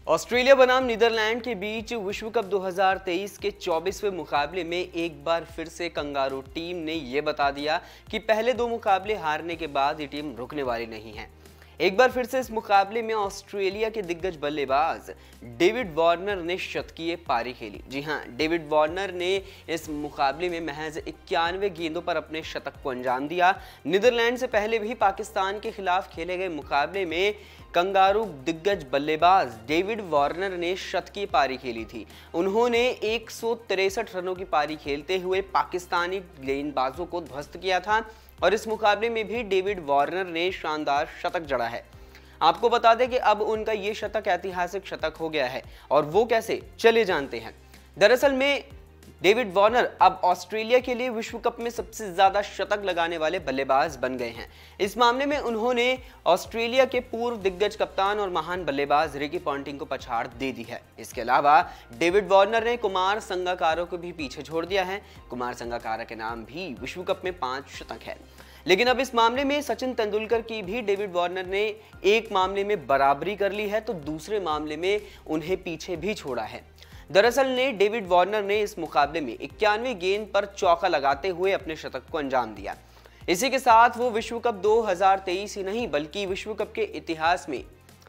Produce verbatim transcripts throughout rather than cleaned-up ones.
Australia बनाम Netherlands के बीच विश्व कप दो हज़ार तेईस के चौबीसवें मुकाबले में एक बार फिर से कंगारू टीम ने यह बता दिया कि पहले दो मुकाबले हारने के बाद ये टीम रुकने वाली नहीं है। एक बार फिर से इस मुकाबले में ऑस्ट्रेलिया के दिग्गज बल्लेबाज डेविड वार्नर ने शतकीय पारी खेली। जी हां, डेविड वार्नर ने इस मुकाबले में महज इक्यानवे गेंदों पर अपने शतक को अंजाम दिया। नीदरलैंड से पहले भी पाकिस्तान के खिलाफ खेले गए मुकाबले में कंगारू दिग्गज बल्लेबाज डेविड वार्नर ने शतकीय पारी खेली थी। उन्होंने एक सौ तिरसठ रनों की पारी खेलते हुए पाकिस्तानी गेंदबाजों को ध्वस्त किया था और इस मुकाबले में भी डेविड वार्नर ने शानदार शतक जड़ा है। आपको बता दें कि अब उनका ये शतक ऐतिहासिक शतक हो गया है और वो कैसे, चले जानते हैं। दरअसल में डेविड वार्नर अब ऑस्ट्रेलिया के लिए विश्व कप में सबसे ज्यादा शतक लगाने वाले बल्लेबाज बन गए हैं। इस मामले में उन्होंने ऑस्ट्रेलिया के पूर्व दिग्गज कप्तान और महान बल्लेबाज रिकी पॉन्टिंग को पछाड़ दे दी है। इसके अलावा डेविड वार्नर ने कुमार संगकारा को भी पीछे छोड़ दिया है। कुमार संगकारा के नाम भी विश्व कप में पांच शतक है। लेकिन अब इस मामले में सचिन तेंदुलकर की भी डेविड वार्नर ने एक मामले में बराबरी कर ली है तो दूसरे मामले में उन्हें पीछे भी छोड़ा है। दरअसल ने डेविड वार्नर ने इस मुकाबले में इक्यानवे गेंद पर चौका लगाते हुए अपने शतक को अंजाम दिया। इसी के साथ वो विश्व कप दो हज़ार तेईस ही नहीं बल्कि विश्व कप के इतिहास में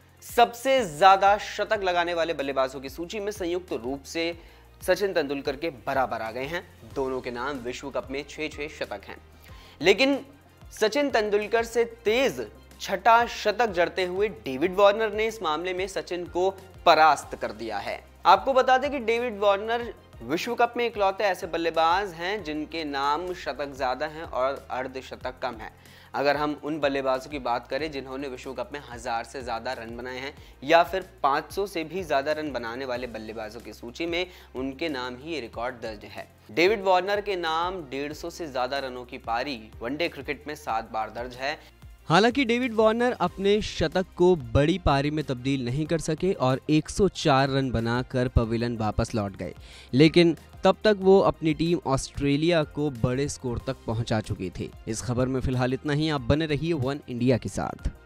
सबसे ज्यादा शतक लगाने वाले बल्लेबाजों की सूची में संयुक्त रूप से सचिन तेंदुलकर के बराबर आ गए हैं। दोनों के नाम विश्व कप में छह छह शतक हैं। लेकिन सचिन तेंदुलकर से तेज छठा शतक जड़ते हुए डेविड वार्नर ने इस मामले में सचिन को परास्त कर दिया है। आपको बता दें कि डेविड वार्नर विश्व कप में इकलौते ऐसे बल्लेबाज हैं जिनके नाम शतक ज्यादा हैं और अर्धशतक कम है। अगर हम उन बल्लेबाजों की बात करें जिन्होंने विश्व कप में हजार से ज्यादा रन बनाए हैं या फिर पाँच सौ से भी ज्यादा रन बनाने वाले बल्लेबाजों की सूची में उनके नाम ही ये रिकॉर्ड दर्ज है। डेविड वार्नर के नाम डेढ़ सौ से ज्यादा रनों की पारी वनडे क्रिकेट में सात बार दर्ज है। हालांकि डेविड वार्नर अपने शतक को बड़ी पारी में तब्दील नहीं कर सके और एक सौ चार रन बनाकर पवेलियन वापस लौट गए, लेकिन तब तक वो अपनी टीम ऑस्ट्रेलिया को बड़े स्कोर तक पहुंचा चुकी थी। इस खबर में फिलहाल इतना ही। आप बने रहिए वन इंडिया के साथ।